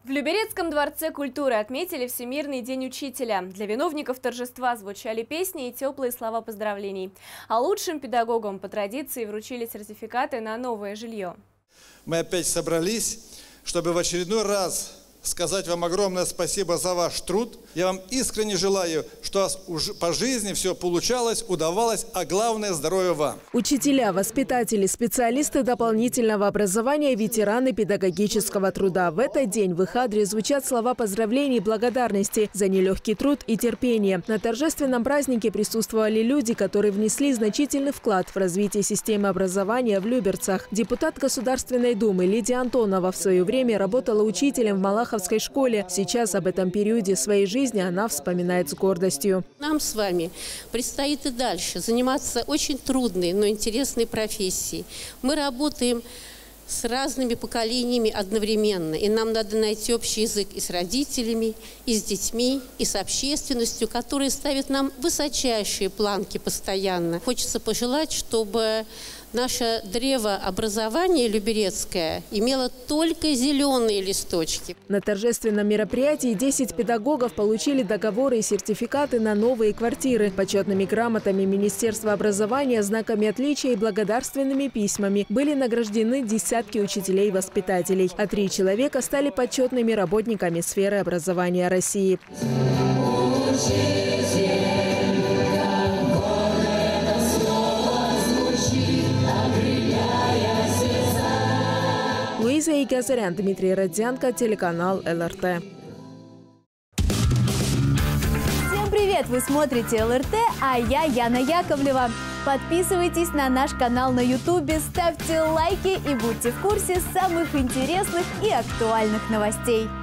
В Люберецком дворце культуры отметили Всемирный день учителя. Для виновников торжества звучали песни и теплые слова поздравлений. А лучшим педагогам по традиции вручили сертификаты на новое жилье. Мы опять собрались, чтобы в очередной раз сказать вам огромное спасибо за ваш труд. Я вам искренне желаю, что у вас по жизни все получалось, удавалось, а главное – здоровья вам. Учителя, воспитатели, специалисты дополнительного образования, ветераны педагогического труда. В этот день в их адрес звучат слова поздравлений и благодарности за нелегкий труд и терпение. На торжественном празднике присутствовали люди, которые внесли значительный вклад в развитие системы образования в Люберцах. Депутат Государственной Думы Лидия Антонова в свое время работала учителем в Малаховской школе. Сейчас об этом периоде своей жизни она вспоминает с гордостью. Нам с вами предстоит и дальше заниматься очень трудной, но интересной профессией. Мы работаем с разными поколениями одновременно. И нам надо найти общий язык и с родителями, и с детьми, и с общественностью, которые ставят нам высочайшие планки постоянно. Хочется пожелать, чтобы наше древо образования люберецкое имело только зеленые листочки. На торжественном мероприятии 10 педагогов получили договоры и сертификаты на новые квартиры. Почетными грамотами Министерства образования, знаками отличия и благодарственными письмами были награждены десятки учителей и воспитателей. А 3 человека стали почетными работниками сферы образования России. Луиза Игазарян, Дмитрий Родзянко, телеканал ЛРТ. Всем привет! Вы смотрите ЛРТ, а я Яна Яковлева. Подписывайтесь на наш канал на YouTube, ставьте лайки и будьте в курсе самых интересных и актуальных новостей.